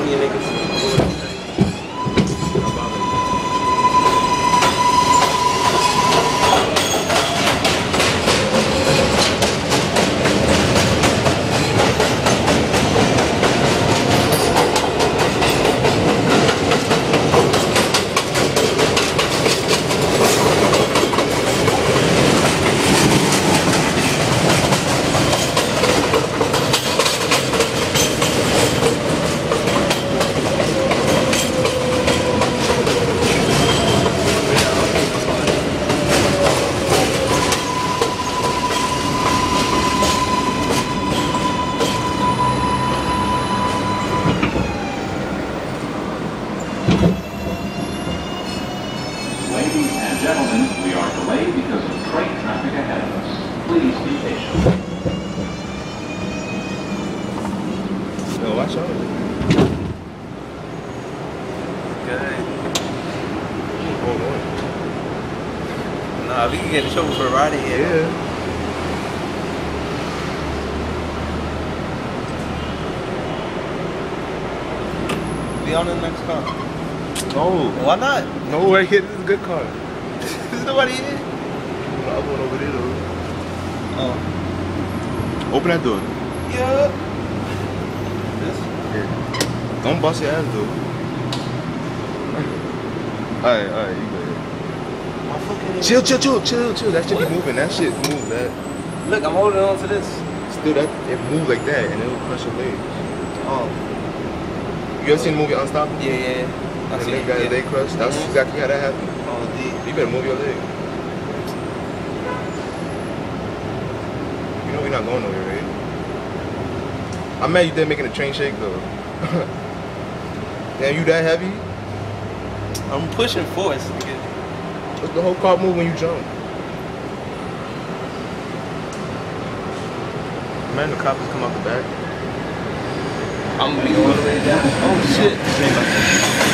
me and niggas. Ladies and gentlemen, we are delayed because of train traffic ahead of us. Please be patient. Yo, watch out. Good. Hold on. Nah, we can get in trouble for a ride here. Yeah. Be on the next car. No. Why not? No, right here. This is a good car. There's nobody here. The other one over there, though. Oh. Open that door. Yeah. This? Yeah. Don't bust your ass, though. Alright, you good. My fucking Chill. That shit be moving. That shit move. That. Look, I'm holding on to this. Still, that it moves like that, and it'll crush your legs. Oh. You ever seen the movie Unstoppable? Yeah. I And see they it, got yeah. they crushed. That's exactly how that happened. Oh, D. You better move your leg. You know we're not going nowhere, right? I'm mad you did making a train shake though. Damn, you that heavy? I'm pushing force. What's the whole car move when you jump? Man, the cops come out the back. I'm gonna be all the way down. Oh shit.